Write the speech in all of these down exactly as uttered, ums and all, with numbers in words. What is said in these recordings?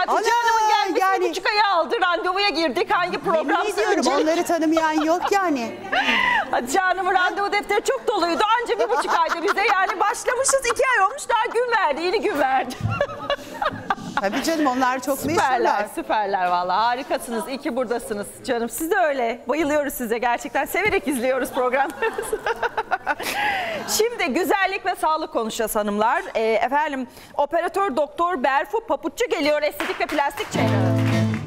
Hatice Hanım'ın gelmesi yani- bir buçuk ay aldı. Randevuya girdik. Hangi program Ne diyorum, söyleyecek? onları tanımayan yok yani. Hatice Hanım'ın randevu defteri çok doluydu. Anca bir buçuk ayda bize yani başlamışız. iki ay olmuş, daha gün verdi. Yeni gün verdi. Tabii canım, onlar çok Süperler, meşhurlar. süperler vallahi. Harikasınız. İyi ki buradasınız canım. Siz de öyle. Bayılıyoruz size. Gerçekten severek izliyoruz programlarınızı. Şimdi güzellik ve sağlık konuşacağız hanımlar. Ee, efendim, operatör doktor Berfu Papuççu geliyor. Estetik ve plastik cerrahı.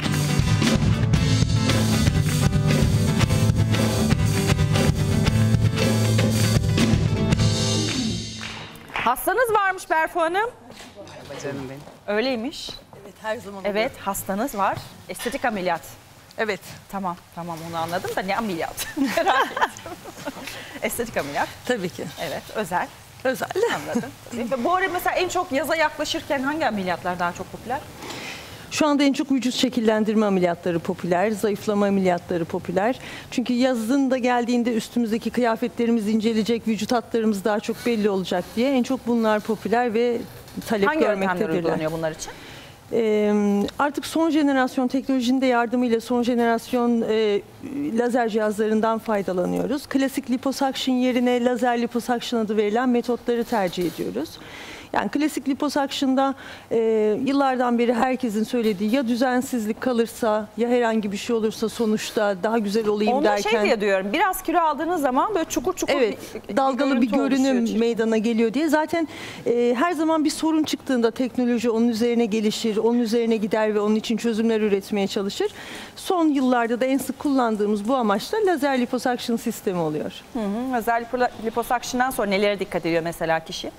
Hastanız varmış Berfu Hanım. Canım benim. Öyleymiş. Evet, her zaman Evet, hastanız var. Estetik ameliyat. Evet. Tamam, tamam onu anladım da ne ameliyat? Merak ettim. Estetik ameliyat. Tabii ki. Evet, özel. Özel. Anladım. Ve bu arada mesela en çok yaza yaklaşırken hangi ameliyatlar daha çok popüler? Şu anda en çok vücut şekillendirme ameliyatları popüler, zayıflama ameliyatları popüler. Çünkü yazın da geldiğinde üstümüzdeki kıyafetlerimiz incelecek, vücut hatlarımız daha çok belli olacak diye en çok bunlar popüler ve talep Hangi yöntemler görmektedirler. uygulanıyor bunlar için? Ee, artık son jenerasyon teknolojinin de yardımıyla son jenerasyon e, lazer cihazlarından faydalanıyoruz. Klasik liposuction yerine lazer liposuction adı verilen metotları tercih ediyoruz. Yani klasik liposuction'da e, yıllardan beri herkesin söylediği ya düzensizlik kalırsa ya herhangi bir şey olursa sonuçta daha güzel olayım Onu derken. şey diye diyorum, biraz kilo aldığınız zaman böyle çukur çukur Evet, bir, dalgalı bir görünüm oluşuyor. meydana geliyor diye. Zaten e, her zaman bir sorun çıktığında teknoloji onun üzerine gelişir, onun üzerine gider ve onun için çözümler üretmeye çalışır. Son yıllarda da en sık kullandığımız bu amaçla lazer liposuction sistemi oluyor. Hı hı. Özel liposuction'dan sonra nelere dikkat ediyor mesela kişi?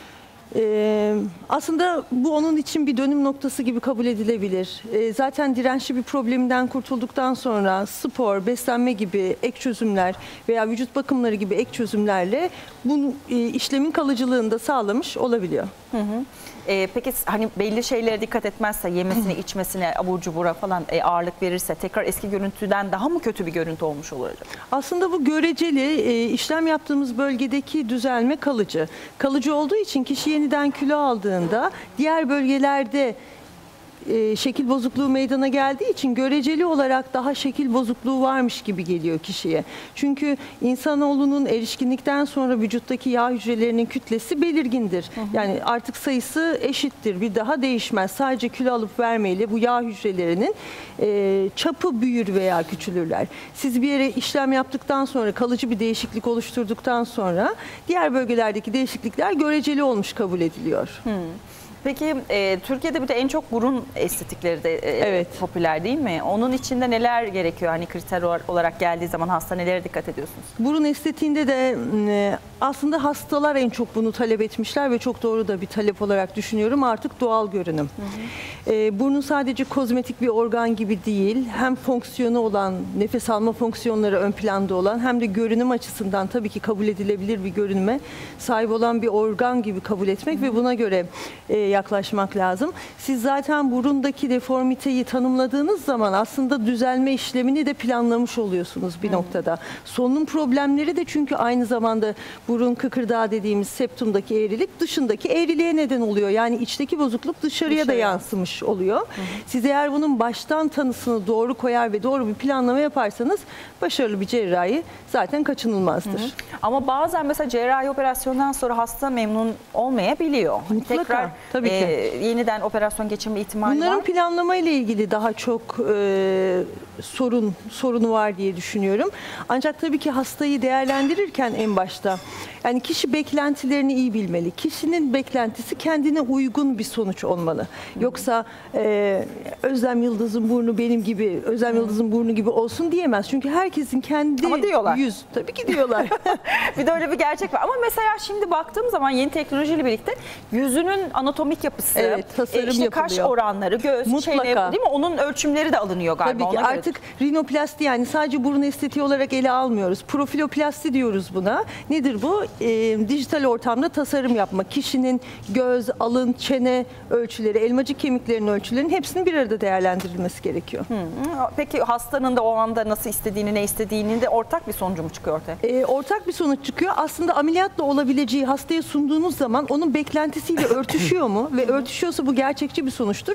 Ee, aslında bu onun için bir dönüm noktası gibi kabul edilebilir. Ee, zaten dirençli bir probleminden kurtulduktan sonra spor, beslenme gibi ek çözümler veya vücut bakımları gibi ek çözümlerle bu e, işlemin kalıcılığını da sağlamış olabiliyor. Hı hı. Ee, peki hani belli şeylere dikkat etmezse, yemesine, içmesine, abur cubura falan e, ağırlık verirse tekrar eski görüntüden daha mı kötü bir görüntü olmuş olur acaba? Aslında bu göreceli, e, işlem yaptığımız bölgedeki düzelme kalıcı. Kalıcı olduğu için kişi yeniden kilo aldığında diğer bölgelerde e, şekil bozukluğu meydana geldiği için göreceli olarak daha şekil bozukluğu varmış gibi geliyor kişiye. Çünkü insanoğlunun erişkinlikten sonra vücuttaki yağ hücrelerinin kütlesi belirgindir. Hı hı. Yani artık sayısı eşittir, bir daha değişmez. Sadece kilo alıp vermeyle bu yağ hücrelerinin e, çapı büyür veya küçülürler. Siz bir yere işlem yaptıktan sonra, kalıcı bir değişiklik oluşturduktan sonra diğer bölgelerdeki değişiklikler göreceli olmuş kabul ediliyor. Hı. Peki e, Türkiye'de bir de en çok burun estetikleri de e, Evet. popüler değil mi? Onun içinde neler gerekiyor? Hani kriter olarak geldiği zaman hasta nelere dikkat ediyorsunuz? Burun estetiğinde de e, aslında hastalar en çok bunu talep etmişler ve çok doğru da bir talep olarak düşünüyorum. Artık doğal görünüm. Hı hı. E, burnun sadece kozmetik bir organ gibi değil, hem fonksiyonu olan, nefes alma fonksiyonları ön planda olan hem de görünüm açısından tabii ki kabul edilebilir bir görünüme sahip olan bir organ gibi kabul etmek hı hı. ve buna göre e, yaklaşmak lazım. Siz zaten burundaki deformiteyi tanımladığınız zaman aslında düzelme işlemini de planlamış oluyorsunuz bir hmm. noktada. Solunum problemleri de çünkü aynı zamanda burun kıkırdağı dediğimiz septumdaki eğrilik dışındaki eğriliğe neden oluyor. Yani içteki bozukluk dışarıya Dışarı. da yansımış oluyor. Hmm. Siz eğer bunun baştan tanısını doğru koyar ve doğru bir planlama yaparsanız başarılı bir cerrahi zaten kaçınılmazdır. Hmm. Ama bazen mesela cerrahi operasyondan sonra hasta memnun olmayabiliyor. Mutlaka. Tekrar Tabii ki. E, yeniden operasyon geçirme ihtimali Bunların var. planlama ile ilgili daha çok e, sorun sorunu var diye düşünüyorum. Ancak tabii ki hastayı değerlendirirken en başta yani kişi beklentilerini iyi bilmeli. Kişinin beklentisi kendine uygun bir sonuç olmalı. Yoksa e, Özlem Yıldız'ın burnu benim gibi, Özlem Yıldız'ın burnu gibi olsun diyemez. Çünkü herkesin kendi Ama diyorlar. yüz. Tabii ki diyorlar. Bir de öyle bir gerçek var. Ama mesela şimdi baktığım zaman yeni teknolojiyle birlikte yüzünün anatomik yapısı, evet, tasarım e, işte yapılıyor. Kaş oranları, göğüs, Mutlaka. çene, değil mi? Onun ölçümleri de alınıyor galiba. Tabii ki ona göre. artık rinoplasti yani sadece burun estetiği olarak ele almıyoruz. Profiloplasti diyoruz buna. Nedir bu? E, dijital ortamda tasarım yapma. Kişinin göz, alın, çene ölçüleri, elmacık kemiklerinin ölçülerinin hepsinin bir arada değerlendirilmesi gerekiyor. Hı. Peki hastanın da o anda nasıl istediğini, ne istediğini de ortak bir sonucu mu çıkıyor ortaya? E, ortak bir sonuç çıkıyor. Aslında ameliyatla olabileceği hastaya sunduğunuz zaman onun beklentisiyle örtüşüyor mu? Ve örtüşüyorsa bu gerçekçi bir sonuçtur.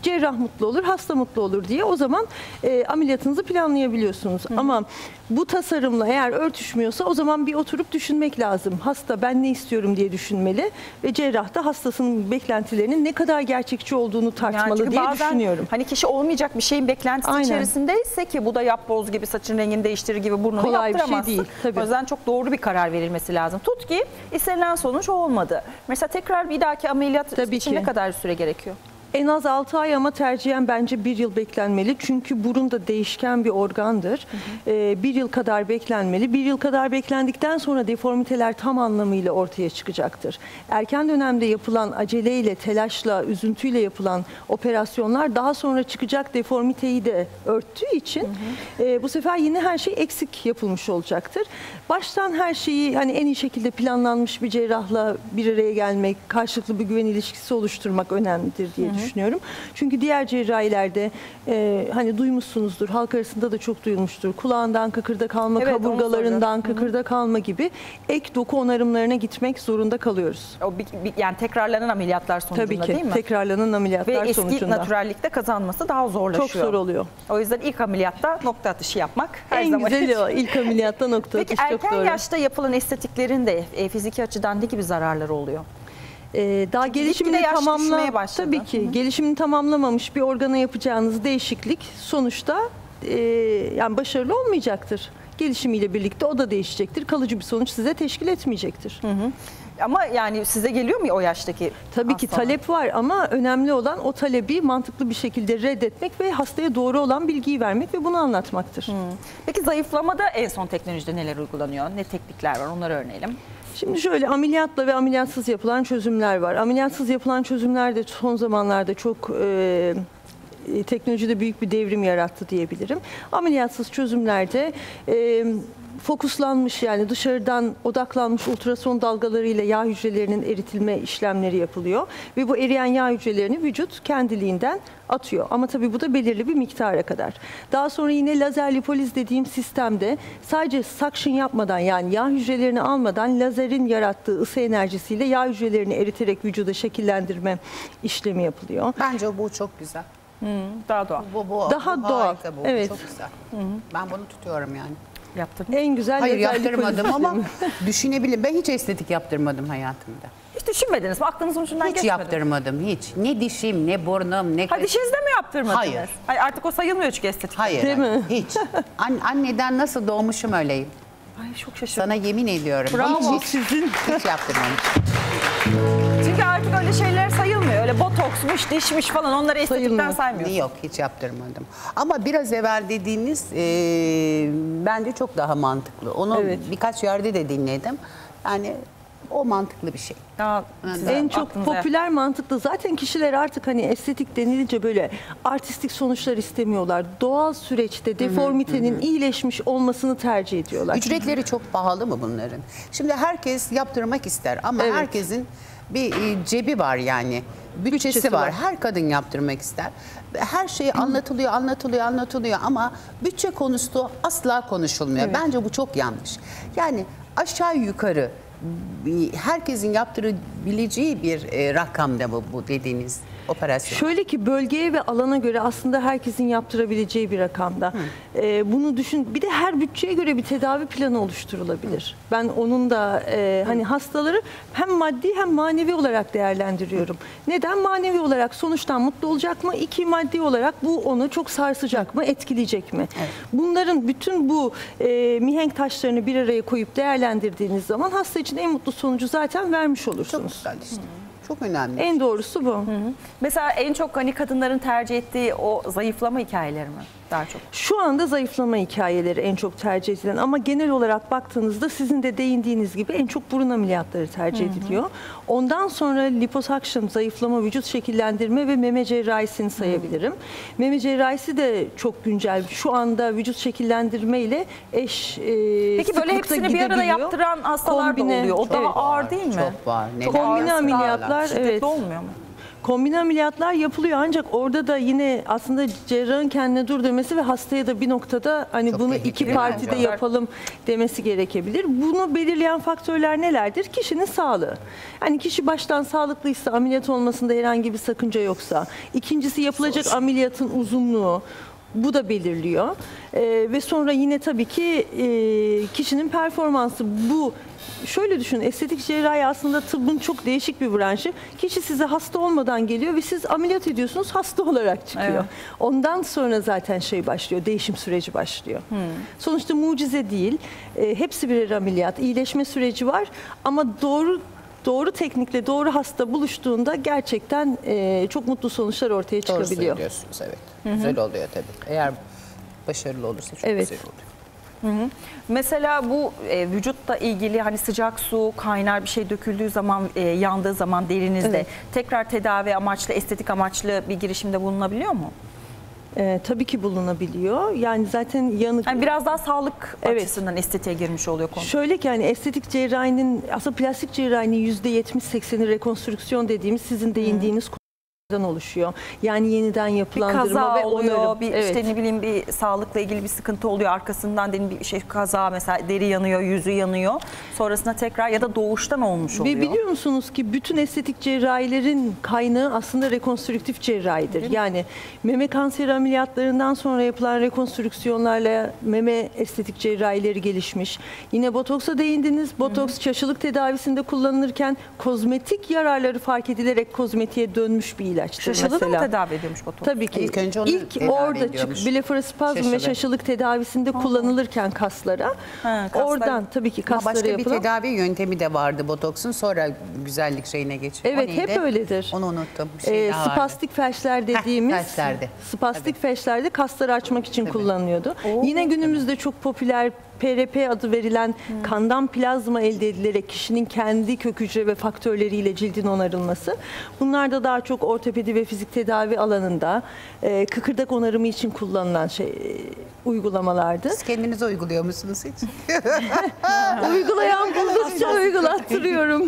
cerrah mutlu olur, hasta mutlu olur diye o zaman e, ameliyatınızı planlayabiliyorsunuz. Hı. Ama bu tasarımla eğer örtüşmüyorsa o zaman bir oturup düşünmek lazım. Hasta ben ne istiyorum diye düşünmeli ve cerrah da hastasının beklentilerinin ne kadar gerçekçi olduğunu tartmalı yani diye bazen, düşünüyorum. Hani kişi olmayacak bir şeyin beklentisi Aynen. içerisindeyse ki bu da yapboz gibi saçın rengini değiştirir gibi burnunu kolay bir şey yaptıramazsın. değil. Tabii. O yüzden çok doğru bir karar verilmesi lazım. Tut ki istenilen sonuç olmadı. Mesela tekrar bir dahaki ameliyat Tabii için ki. ne kadar süre gerekiyor? En az altı ay ama tercihen bence bir yıl beklenmeli. Çünkü burun da değişken bir organdır. Hı hı. Ee, bir yıl kadar beklenmeli. Bir yıl kadar beklendikten sonra deformiteler tam anlamıyla ortaya çıkacaktır. Erken dönemde yapılan aceleyle, telaşla, üzüntüyle yapılan operasyonlar daha sonra çıkacak deformiteyi de örttüğü için hı hı. E, bu sefer yine her şey eksik yapılmış olacaktır. Baştan her şeyi hani en iyi şekilde planlanmış bir cerrahla bir araya gelmek, karşılıklı bir güven ilişkisi oluşturmak önemlidir diye hı hı. düşünüyorum. Çünkü diğer cerrahilerde e, hani duymuşsunuzdur, halk arasında da çok duyulmuştur. Kulağından kıkırda kalma, evet, kaburgalarından kıkırda kalma gibi ek doku onarımlarına gitmek zorunda kalıyoruz. O bir, bir, yani tekrarlanan ameliyatlar sonucunda Tabii ki, değil mi? tekrarlanan ameliyatlar Ve sonucunda. eski naturallikte kazanması daha zorlaşıyor. Çok zor oluyor. O yüzden ilk ameliyatta nokta atışı yapmak her en zaman güzeli için. o. İlk ameliyatta nokta Peki atış çok erken doğru. yaşta yapılan estetiklerin de e, fiziki açıdan ne gibi zararları oluyor? Ee, daha gelişimini yaş tamamla düşmeye başladı. tabii ki Hı-hı. gelişimini tamamlamamış bir organa yapacağınız değişiklik sonuçta e, yani başarılı olmayacaktır. Gelişimiyle birlikte o da değişecektir. Kalıcı bir sonuç size teşkil etmeyecektir. Hı hı. Ama yani size geliyor mu o yaştaki Tabii ki hastalar? talep var ama önemli olan o talebi mantıklı bir şekilde reddetmek ve hastaya doğru olan bilgiyi vermek ve bunu anlatmaktır. Hı. Peki zayıflamada en son teknolojide neler uygulanıyor? Ne teknikler var? Onları öğrenelim. Şimdi şöyle ameliyatla ve ameliyatsız yapılan çözümler var. Ameliyatsız yapılan çözümler de son zamanlarda çok e, teknolojide büyük bir devrim yarattı diyebilirim. Ameliyatsız çözümlerde e, fokuslanmış yani dışarıdan odaklanmış ultrason dalgalarıyla yağ hücrelerinin eritilme işlemleri yapılıyor. Ve bu eriyen yağ hücrelerini vücut kendiliğinden atıyor. Ama tabii bu da belirli bir miktara kadar. Daha sonra yine lazer lipoliz dediğim sistemde sadece suction yapmadan yani yağ hücrelerini almadan lazerin yarattığı ısı enerjisiyle yağ hücrelerini eriterek vücuda şekillendirme işlemi yapılıyor. Bence bu çok güzel. Hı, daha doğal. Bu, bu, Daha bu doğal. harika, bu Evet. çok güzel. Hı hı. Ben bunu tutuyorum yani. Yaptırdın. En güzel Hayır lazer lipoliz yaptırmadım ama sistemi. düşünebilirim. Ben hiç estetik yaptırmadım hayatımda. Hiç düşünmediniz mi? Aklınızın ucundan Hiç geçmedi. yaptırmadım hiç. Ne dişim, ne burnum, ne... Ha dişinizde mi yaptırmadınız? Hayır. Ay, artık o sayılmıyor çünkü estetik. Hayır, Değil hayır, mi? hiç. An- anneden nasıl doğmuşum öyleyim. Ay çok şaşırdım. Sana yemin ediyorum. Bravo hiç, hiç, sizin. hiç yaptırmamış. Çünkü artık öyle şeyler sayılmıyor. Öyle botoksmuş, dişmiş falan onları estetikten Sayılmıyor. saymıyorsun. Yok hiç yaptırmadım. Ama biraz evvel dediğiniz e, bence çok daha mantıklı. Onu Evet. birkaç yerde de dinledim. Yani o mantıklı bir şey. Daha sizin En çok aklınıza- popüler mantıklı. Zaten kişiler artık hani estetik denilince böyle artistik sonuçlar istemiyorlar. Doğal süreçte deformitenin iyileşmiş olmasını tercih ediyorlar. Ücretleri çok pahalı mı bunların? Şimdi herkes yaptırmak ister ama Evet. herkesin bir e, cebi var yani. Bütçesi, Bütçesi var. var. Her kadın yaptırmak ister. Her şey anlatılıyor, anlatılıyor, anlatılıyor ama bütçe konusu asla konuşulmuyor. Evet. Bence bu çok yanlış. Yani aşağı yukarı bir- herkesin yaptırabileceği bir e, rakamda bu, bu dediğiniz operasyon. Şöyle ki bölgeye ve alana göre aslında herkesin yaptırabileceği bir rakamda. Ee, bunu düşün. Bir de her bütçeye göre bir tedavi planı oluşturulabilir. Ben onun da e, hani hastaları hem maddi hem manevi olarak değerlendiriyorum. Neden? Manevi olarak sonuçtan mutlu olacak mı? İki, maddi olarak bu onu çok sarsacak mı? Etkileyecek mi? Evet. Bunların bütün bu e, mihenk taşlarını bir araya koyup değerlendirdiğiniz zaman hasta için en mutlu sonucu zaten vermiş Çok olursunuz. güzel işte. Çok önemli. En doğrusu bu. Mesela en çok hani kadınların tercih ettiği o zayıflama hikayeleri mi daha çok? Şu anda zayıflama hikayeleri en çok tercih edilen ama genel olarak baktığınızda sizin de değindiğiniz gibi en çok burun ameliyatları tercih ediliyor. Ondan sonra liposuction, zayıflama, vücut şekillendirme ve meme cerrahisini sayabilirim. Meme cerrahisi de çok güncel. Şu anda vücut şekillendirme ile eş e, Peki böyle sıklıkta hepsini bir arada gidebiliyor. yaptıran hastalar Kombine, da oluyor. O daha evet. ağır değil mi? Çok var. Neler Kombine var? ameliyatlar, Şiddetli evet. olmuyor mu? Kombine ameliyatlar yapılıyor ancak orada da yine aslında cerrahın kendine dur demesi ve hastaya da bir noktada hani Çok bunu tehlikeli iki bence. partide yapalım demesi gerekebilir. Bunu belirleyen faktörler nelerdir? Kişinin sağlığı. Hani kişi baştan sağlıklıysa, ameliyat olmasında herhangi bir sakınca yoksa, ikincisi yapılacak ameliyatın uzunluğu, bu da belirliyor. Ee, ve sonra yine tabii ki e, kişinin performansı. Bu şöyle düşünün, estetik cerrahi aslında tıbbın çok değişik bir branşı. Kişi size hasta olmadan geliyor ve siz ameliyat ediyorsunuz, hasta olarak çıkıyor. Evet. Ondan sonra zaten şey başlıyor, değişim süreci başlıyor. Hmm. Sonuçta mucize değil. E, hepsi birer ameliyat, iyileşme süreci var ama doğru doğru teknikle doğru hasta buluştuğunda gerçekten e, çok mutlu sonuçlar ortaya Doğru çıkabiliyor. söylüyorsunuz, evet. Güzel oluyor tabii. Eğer başarılı olursa çok Evet. güzel oluyor. Hı hı. Mesela bu e, vücutla ilgili hani sıcak su, kaynar bir şey döküldüğü zaman, e, yandığı zaman derinizde Evet. tekrar tedavi amaçlı, estetik amaçlı bir girişimde bulunabiliyor mu? E, tabii ki bulunabiliyor. Yani zaten yanık... Yani biraz daha sağlık Evet. açısından estetiğe girmiş oluyor konu. Şöyle ki hani estetik cerrahinin, aslında plastik cerrahinin yüzde yetmiş sekseni rekonstrüksiyon dediğimiz sizin değindiğiniz konulardan oluşuyor. Yani yeniden Bir yapılandırma kaza ve oluyor, onarım. bir Evet. işte ne bileyim bir sağlıkla ilgili bir sıkıntı oluyor. Arkasından dedim bir şey kaza, mesela deri yanıyor, yüzü yanıyor. Sonrasında tekrar ya da doğuştan olmuş oluyor. Ve biliyor musunuz ki bütün estetik cerrahilerin kaynağı aslında rekonstrüktif cerrahidir. Yani meme kanseri ameliyatlarından sonra yapılan rekonstrüksiyonlarla meme estetik cerrahileri gelişmiş. Yine botoksa değindiniz. Botoks şaşılık tedavisinde kullanılırken kozmetik yararları fark edilerek kozmetiğe dönmüş bir ilaçtır Şaşalı da mı mesela. tedavi ediyormuş botoks? Tabii ki. İlk önce onu İlk tedavi orada ediyormuş. çık blefarospazm ve Şaşalı. şaşılık tedavisinde kullanılırken kaslara, Ha, kaslar- oradan tabii ki Ama kaslara başka bir yapılan. tedavi yöntemi de vardı botoksun, sonra güzellik şeyine geçiyor. O Evet, hep neydi? öyledir. Onu unuttum. Bir şey Ee, daha vardı. spastik felçler dediğimiz felçlerde. spastik felçlerde kasları açmak için kullanılıyordu. Oo. Yine günümüzde çok popüler P R P adı verilen kandan plazma elde edilerek kişinin kendi kök hücre ve faktörleriyle cildin onarılması. Bunlar da daha çok ortopedi ve fizik tedavi alanında e, kıkırdak onarımı için kullanılan şey e, uygulamalardı. Siz kendinize uyguluyor musunuz hiç? Uygulayan buldukça uygulattırıyorum.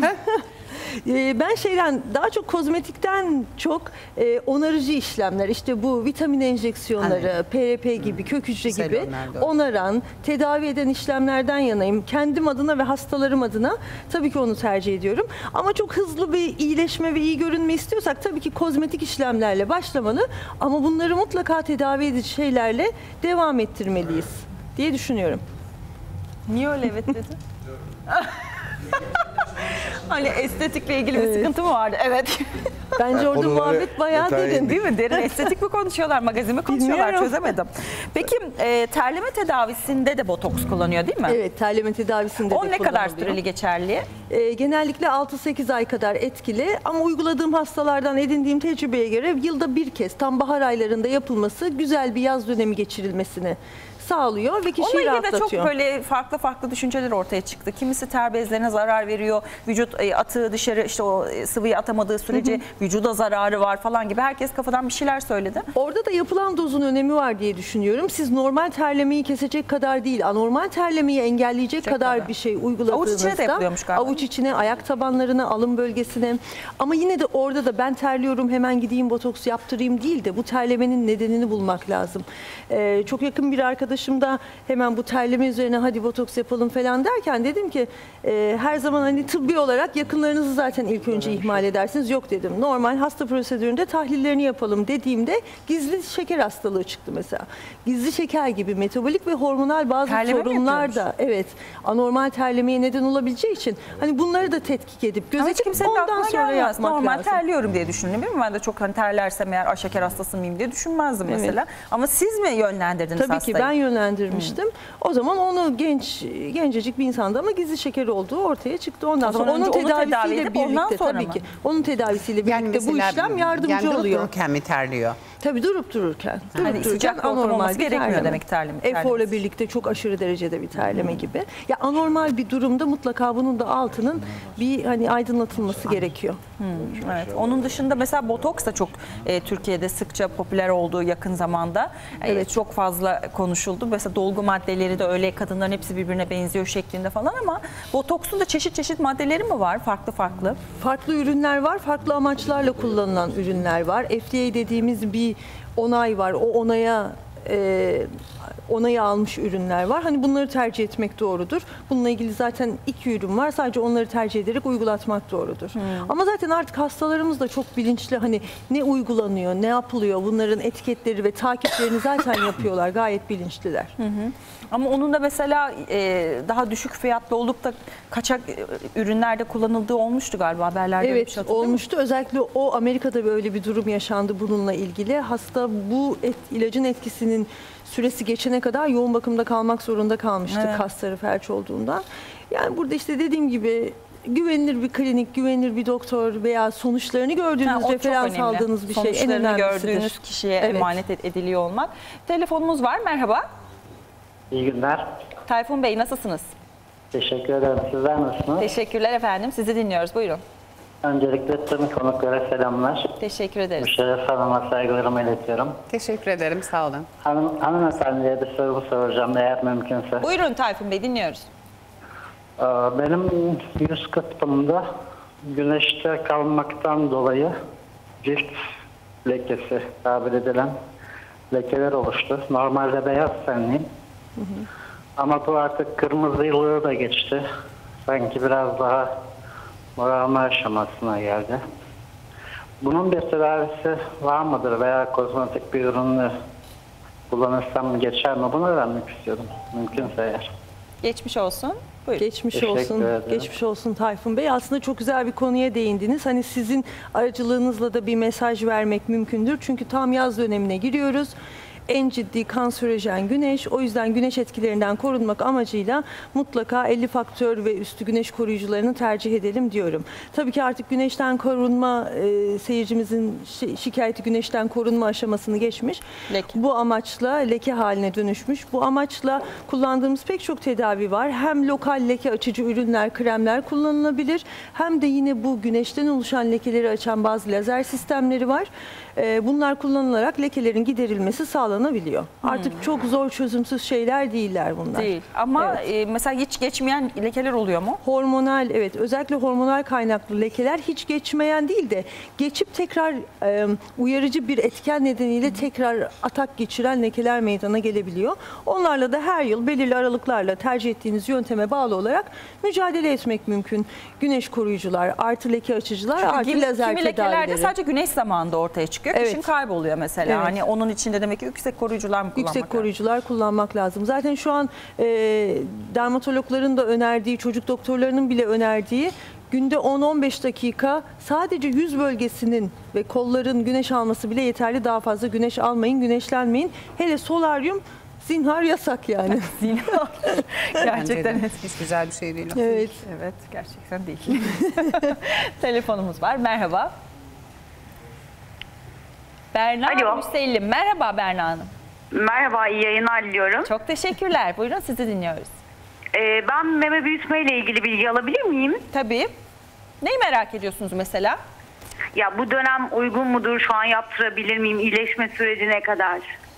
Ee, Ben şeyden daha çok kozmetikten çok e, onarıcı işlemler, işte bu vitamin enjeksiyonları, Anladım. P R P gibi, kök hücre Güzel gibi onlar, doğru. onaran, tedavi eden işlemlerden yanayım. Kendim adına ve hastalarım adına tabii ki onu tercih ediyorum. Ama çok hızlı bir iyileşme ve iyi görünme istiyorsak tabii ki kozmetik işlemlerle başlamalı. Ama bunları mutlaka tedavi edici şeylerle devam ettirmeliyiz diye düşünüyorum. Niye öyle evet dedi? Hani estetikle ilgili bir Evet. sıkıntı mı vardı? Evet. Bence orada Konuları muhabbet bayağı detaylı derin. Değil mi? Derin estetik mi konuşuyorlar, magazin mi konuşuyorlar, Bilmiyorum. çözemedim. Peki e, terleme tedavisinde de botoks kullanıyor değil mi? Evet, terleme tedavisinde O de ne kadar kullanılıyor. süreli geçerli? Ee, genellikle altı sekiz ay kadar etkili ama uyguladığım hastalardan edindiğim tecrübeye göre yılda bir kez tam bahar aylarında yapılması güzel bir yaz dönemi geçirilmesini sağlıyor ve Onunla kişiyi ilgili de rahatlatıyor. çok böyle farklı farklı düşünceler ortaya çıktı. Kimisi ter bezlerine zarar veriyor, vücut e, atığı dışarı işte o e, sıvıyı atamadığı sürece vücuda zararı var falan gibi. Herkes kafadan bir şeyler söyledi. Orada da yapılan dozun önemi var diye düşünüyorum. Siz normal terlemeyi kesecek kadar değil, anormal terlemeyi engelleyecek Çok kadar kadar. bir şey uyguladığınızda. Avuç içine de yapılıyormuş galiba. Avuç içine, ayak tabanlarına, alın bölgesine. Ama yine de orada da ben terliyorum hemen gideyim botoks yaptırayım değil de bu terlemenin nedenini bulmak lazım. Ee, çok yakın bir arkadaşım da hemen bu terleme üzerine hadi botoks yapalım falan derken dedim ki e, her zaman hani tıbbi olarak yakınlarınızı zaten ilk önce ihmal edersiniz. Yok dedim. Normal hasta prosedüründe tahlillerini yapalım dediğimde gizli şeker hastalığı çıktı mesela. Gizli şeker gibi metabolik ve hormonal bazı Terleme mi sorunlar yapıyormuş? da evet anormal terlemeye neden olabileceği için hani bunları da tetkik edip Ama hiç gözetip kimsenin de ondan aklına sonra gelmez. yapmak Normal lazım. terliyorum diye düşündüm değil mi? Ben de çok hani terlersem eğer "Aa, şeker hastası mıyım" diye düşünmezdim mesela. Ama siz mi yönlendirdiniz Tabii hastayı? ki ben yönlendirmiştim. O zaman onu genç gencecik bir insandı ama gizli şeker olduğu ortaya çıktı. Ondan O zaman sonra onun önce onu tedavi tedavisiyle edip ondan birlikte sonra tabii mı? ki onun tedavisiyle birlikte bu işlem yardımcı yani durup oluyor. dururken mi terliyor? Tabii durup dururken. Durup Hani sıcak bir ortam olması bir gerekmiyor terleme. demek terleme. Eforla birlikte çok aşırı derecede bir terleme gibi. Ya anormal bir durumda mutlaka bunun da altının bir hani aydınlatılması gerekiyor. Evet. Onun dışında mesela botoks da çok e, Türkiye'de sıkça popüler olduğu yakın zamanda. E, Evet. çok fazla konuşuldu. Mesela dolgu maddeleri de öyle, kadınların hepsi birbirine benziyor şeklinde falan, ama botoksun da çeşit çeşit maddeleri mi var? Farklı farklı. Farklı ürünler var, farklı amaçlarla kullanılan ürünler var. F D A dediğimiz bir onay var. O onaya e, onayı almış ürünler var. Hani bunları tercih etmek doğrudur. Bununla ilgili zaten iki ürün var. Sadece onları tercih ederek uygulatmak doğrudur. Hmm. Ama zaten artık hastalarımız da çok bilinçli, hani ne uygulanıyor, ne yapılıyor, bunların etiketleri ve takiplerini zaten yapıyorlar. Gayet bilinçliler. Hı hı. Ama onun da mesela e, daha düşük fiyatlı olup da kaçak e, ürünlerde kullanıldığı olmuştu galiba, haberlerde. Evet, bir şey hatırlıyor olmuştu. Özellikle o Amerika'da böyle bir durum yaşandı bununla ilgili. Hasta bu et, ilacın etkisinin süresi geçene kadar yoğun bakımda kalmak zorunda kalmıştı, evet. kasları felç olduğundan. Yani burada işte dediğim gibi güvenilir bir klinik, güvenilir bir doktor veya sonuçlarını gördüğünüz, Ha, o çok referans önemli. aldığınız bir şey en Sonuçlarını önemlisidir. gördüğünüz kişiye Evet. emanet ed- ediliyor olmak. Telefonumuz var. Merhaba. İyi günler. Tayfun Bey, nasılsınız? Teşekkür ederim. Sizler nasılsınız? Teşekkürler efendim. Sizi dinliyoruz. Buyurun. Öncelikle tüm konuklara selamlar. Teşekkür ederiz. Müşerref Hanım'a saygılarımı iletiyorum. Teşekkür ederim, sağ olun. Hanım, hanımefendiye bir soru soracağım eğer mümkünse. Buyurun Tayfun Bey, dinliyoruz. Ee, Benim yüz kısmımda güneşte kalmaktan dolayı cilt lekesi tabir edilen lekeler oluştu. Normalde beyaz tenliyim. Hı hı. Ama bu artık kırmızılığı da geçti. Sanki biraz daha morarma aşamasına geldi. Bunun bir tedavisi var mıdır veya kozmetik bir ürünü kullanırsam geçer mi? Bunu öğrenmek istiyordum. Mümkünse eğer. Geçmiş olsun. Buyurun. Geçmiş Teşekkür olsun. ederim. Geçmiş olsun Tayfun Bey. Aslında çok güzel bir konuya değindiniz. Hani sizin aracılığınızla da bir mesaj vermek mümkündür. Çünkü tam yaz dönemine giriyoruz. En ciddi kanserojen güneş. O yüzden güneş etkilerinden korunmak amacıyla mutlaka elli faktör ve üstü güneş koruyucularını tercih edelim diyorum. Tabii ki artık güneşten korunma, e, seyircimizin şi- şikayeti güneşten korunma aşamasını geçmiş. Leke. Bu amaçla leke haline dönüşmüş. Bu amaçla kullandığımız pek çok tedavi var. Hem lokal leke açıcı ürünler, kremler kullanılabilir. Hem de yine bu güneşten oluşan lekeleri açan bazı lazer sistemleri var. E, bunlar kullanılarak lekelerin giderilmesi sağlanabiliyor. Artık çok zor çözümsüz şeyler değiller bunlar. Değil. Ama Evet. e, mesela hiç geçmeyen lekeler oluyor mu? Hormonal, evet, özellikle hormonal kaynaklı lekeler hiç geçmeyen değil de geçip tekrar e, uyarıcı bir etken nedeniyle tekrar atak geçiren lekeler meydana gelebiliyor. Onlarla da her yıl belirli aralıklarla tercih ettiğiniz yönteme bağlı olarak mücadele etmek mümkün. Güneş koruyucular, artı leke açıcılar, artı Kimi, lazer kimi lekeler de tedavileri. sadece güneş zamanında ortaya çıkıyor. Evet. Kışın kayboluyor mesela. Evet. Hani onun içinde demek ki yüksek koruyucular mı kullanmak Yüksek lazım? koruyucular kullanmak lazım. Zaten şu an e, dermatologların da önerdiği, çocuk doktorlarının bile önerdiği günde on on beş dakika sadece yüz bölgesinin ve kolların güneş alması bile yeterli. Daha fazla güneş almayın, güneşlenmeyin. Hele solaryum zinhar yasak yani. Gerçekten. Bence de hiç güzel bir şey değil. Evet. Evet, gerçekten değil. Telefonumuz var. Merhaba. Berna Alo. Müsellim. Merhaba Berna Hanım. Merhaba, iyi yayınlar diliyorum. Çok teşekkürler. Buyurun, sizi dinliyoruz. Ee, ben meme büyütme ile ilgili bilgi alabilir miyim? Tabii. Neyi merak ediyorsunuz mesela? Ya bu dönem uygun mudur? Şu an yaptırabilir miyim? İyileşme süreci ne kadar?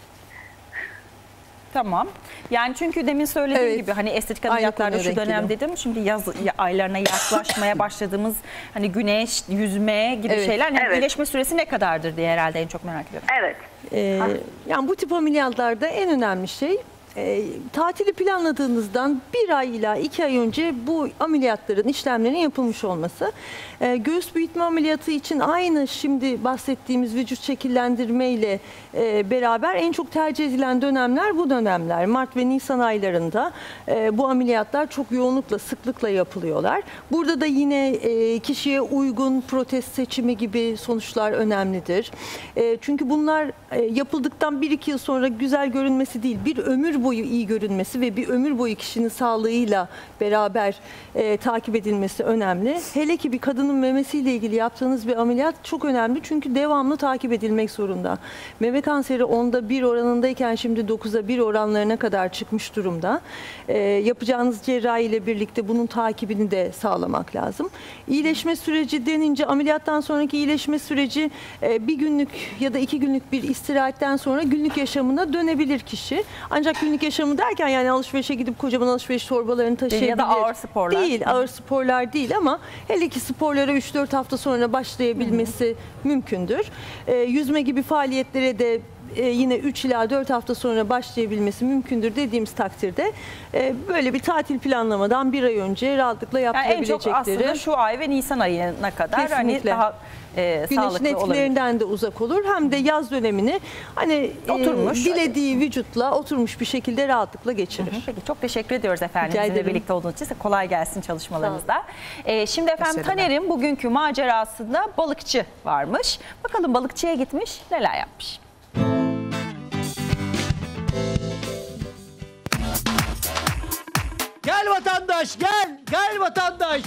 Tamam. Yani çünkü demin söylediğim Evet. gibi hani estetik Aynı ameliyatlarda konuya şu denk dönem geliyor. dedim. Şimdi yaz ya- aylarına yaklaşmaya başladığımız hani güneş, yüzme gibi Evet. şeyler. Yani Evet. iyileşme süresi ne kadardır diye herhalde en çok merak ediyorum. Evet. Ee, yani bu tip ameliyatlarda en önemli şey e, tatili planladığınızdan bir ay ila iki ay önce bu ameliyatların, işlemlerin yapılmış olması. E, göğüs büyütme ameliyatı için aynı şimdi bahsettiğimiz vücut şekillendirme ile e, beraber en çok tercih edilen dönemler bu dönemler. Mart ve Nisan aylarında e, bu ameliyatlar çok yoğunlukla, sıklıkla yapılıyorlar. Burada da yine e, kişiye uygun protez seçimi gibi sonuçlar önemlidir. E, çünkü bunlar e, yapıldıktan bir iki yıl sonra güzel görünmesi değil, bir ömür boyu iyi görünmesi ve bir ömür boyu kişinin sağlığıyla beraber e, takip edilmesi önemli. Hele ki bir kadının memesiyle ilgili yaptığınız bir ameliyat çok önemli çünkü devamlı takip edilmek zorunda. Meme kanseri onda bir oranındayken şimdi dokuza bir oranlarına kadar çıkmış durumda. E, yapacağınız cerrahi ile birlikte bunun takibini de sağlamak lazım. İyileşme süreci denince ameliyattan sonraki iyileşme süreci e, bir günlük ya da iki günlük bir istirahatten sonra günlük yaşamına dönebilir kişi. Ancak günlük yaşamı derken yani alışverişe gidip kocaman alışveriş torbalarını taşıyabilir. Ya da ağır sporlar. Değil, ağır sporlar değil ama hele ki sporlara üç dört hafta sonra başlayabilmesi Hı-hı. mümkündür. E, yüzme gibi faaliyetlere de e, yine üç ila dört hafta sonra başlayabilmesi mümkündür dediğimiz takdirde e, böyle bir tatil planlamadan bir ay önce rahatlıkla yaptırabilecekleri. Yani en çok aslında şu ay ve Nisan ayına kadar Kesinlikle. hani daha e, güneşin sağlıklı etkilerinden olabilir. de uzak olur. Hem de yaz dönemini hani Oturmuş. E, dilediği vücutla oturmuş bir şekilde rahatlıkla geçirir. Hı hı. Peki çok teşekkür ediyoruz efendim. Rica Bizimle ederim. birlikte olduğunuz için. Kolay gelsin çalışmalarınızda. Ee, şimdi efendim Teşekkürler. Taner'in bugünkü macerasında balıkçı varmış. Bakalım balıkçıya gitmiş, neler yapmış. Gel vatandaş gel, gel vatandaş.